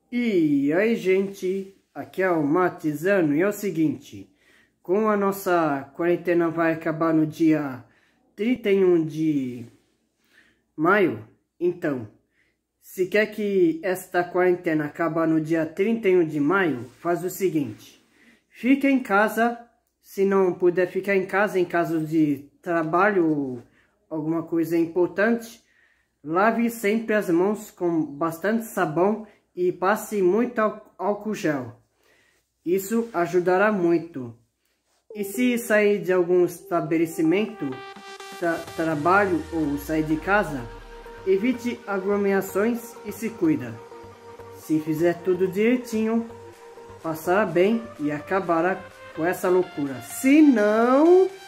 E aí, gente, aqui é o Matizano e é o seguinte, como a nossa quarentena vai acabar no dia 31 de maio, então, se quer que esta quarentena acabe no dia 31 de maio, faz o seguinte, fica em casa, se não puder ficar em casa em caso de trabalho ou alguma coisa importante, lave sempre as mãos com bastante sabão e passe muito álcool gel. Isso ajudará muito. E se sair de algum estabelecimento, trabalho ou sair de casa, evite aglomerações e se cuida. Se fizer tudo direitinho, passará bem e acabará com essa loucura. Se não...